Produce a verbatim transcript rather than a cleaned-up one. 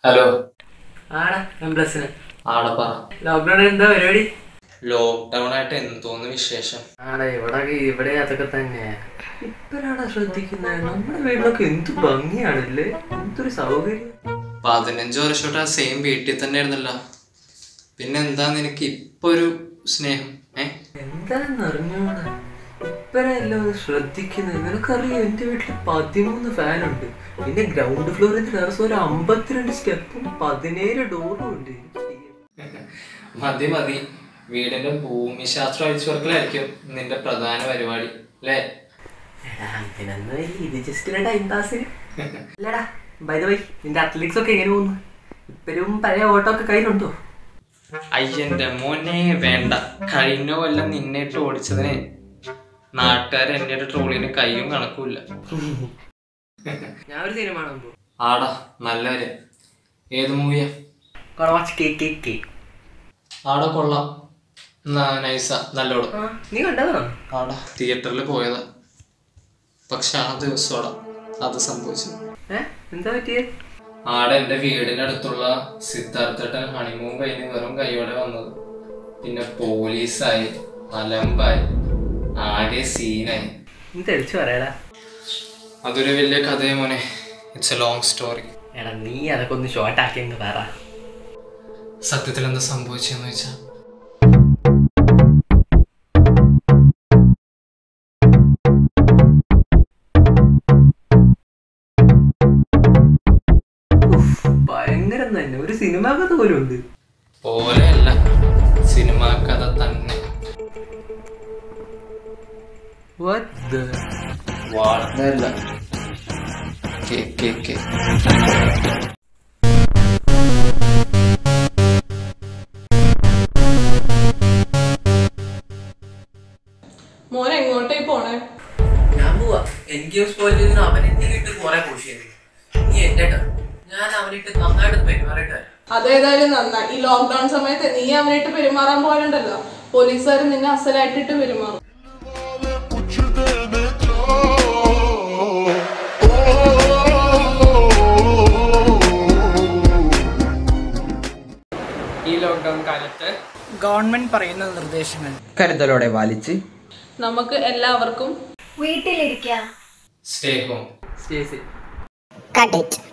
Hello ആടാ എംപ്ലസിന് ആടാ പറ. ലോക്ക്ഡൌൺ എന്താ പരിപാടി? ലോക്ക്ഡൌൺ ആയിട്ട് എന്തോന്ന് വിശേഷം? ആടാ ഇവിടെ ഇവിടെ അതൊക്കെ തന്നെ. ഇപ്പഴാണ് ശ്രദ്ധിക്കുന്നത് നമ്മുടെ വീട്ടിലൊക്കെ എന്ത് ഭംഗിയാണല്ലേ, എന്തൊരു സൗകര്യം. പതിനഞ്ച് വർഷമായിട്ട് ആ സെയിം വീട്ടിൽ തന്നെ ആയിരുന്നല്ലോ, പിന്നെ എന്താ നിനക്ക് ഇപ്പൊ ഒരു സ്നേഹം? ഏ എന്താന്ന് അറിഞ്ഞോടാ, ഇപ്പഴല്ലോ ശ്രദ്ധിക്കുന്നത്. നിനക്കറിയാം എന്റെ വീട്ടിൽ പതിമൂന്ന് ഫാനുണ്ട്, പിന്നെ ഗ്രൗണ്ട് ഫ്ലോറിൽ ടെറസ് ഒരു അമ്പത്തിരണ്ട് സ്റ്റെപ്പും പതിനേഴ് ഡോറും ഉണ്ട്. മതി മതി, വീടിന്റെ ഭൂമിശാസ്ത്രം അഴിച്ചു പറക്കലായിരിക്കും നിന്റെ പ്രധാന പരിപാടി അല്ലേ? ഇത് ജസ്റ്റ് ടൈം പാസിന് അല്ലടാ. ബൈ ദ വേ, നിന്റെ അത്ലറ്റിക്സ് ഒക്കെ എങ്ങനെ പോകുന്നു? ഇപ്പഴും പഴയ ഓട്ടോ ഒക്കെ കയ്യിലുണ്ടോ? അയ്യന്റെ മോനെ വേണ്ട, കഴിഞ്ഞ കൊല്ലം നിന്നിട്ട് ഓടിച്ചതിന് നാട്ടുകാർ എന്നെ ട്രോളിന് കയ്യും കണക്കൂല്ല. ഞാൻ ഒരു സിനിമ ആടാ നല്ലവര്. ഏത് മൂവിയാ? ആടാ കൊള്ളാം, നൈസ, നല്ലോണം. നീ കണ്ടതാ? ആടാ തിയേറ്ററിൽ പോയതാ, പക്ഷെ ആ ദിവസോടാ അത് സംഭവിച്ചത്. എന്താ പറ്റിയത്? ആടെ എന്റെ വീടിന്റെ അടുത്തുള്ള സിദ്ധാർത്ഥേട്ടൻ ഹണിമൂൺ കഴിഞ്ഞ് വെറും കൈയോടെ വന്നത്, പിന്നെ പോലീസായി, അലമ്പായി, ആകെ സീനായി. തെളിച്ചു പറയടാ. അതൊരു വലിയ കഥയെ മോനെ, ഇറ്റ്സ് എ ലോങ് സ്റ്റോറി. എടാ നീ അതൊക്കെ ഒന്ന് ഷോർട്ട് ആക്കിയെന്ന് പറ. സത്യത്തിൽ എന്താ സംഭവിച്ചെന്ന് വെച്ചാ, ഭയങ്കരം തന്നെ, ഒരു സിനിമാ കഥ പോലും ഉണ്ട്. പോലെയല്ല, സിനിമാ കഥ തന്നെ. വാർത്തയല്ല, കേ കേ കേ. മോനെ എങ്ങോട്ടേ പോണേ? ഞാൻ പോവാ. എനിക്ക് സ്പോയിൽ ചെയ്തിട്ട് അവൻ എന്തിട്ട് കുറെ കോശിയത്. നീ എന്റെ ഞാൻ അവനിട്ട് നന്നായിട്ട് പെരുമാറിയിട്ട്. അതേതായാലും നന്നായി. ഈ ലോക്ക്ഡൌൺ സമയത്ത് നീ അവനായിട്ട് പെരുമാറാൻ പോലുണ്ടല്ലോ, പോലീസുകാർ നിന്നെ അസലായിട്ടിട്ട് പെരുമാറും. ഈ ലോക്ക്ഡൌൺ കാലത്ത് ഗവൺമെന്റ് പറയുന്ന നിർദ്ദേശങ്ങൾ കരുതലോടെ പാലിച്ച് നമുക്ക് എല്ലാവർക്കും വീട്ടിലിരിക്കാം. Stay home. Stay safe. Cut it.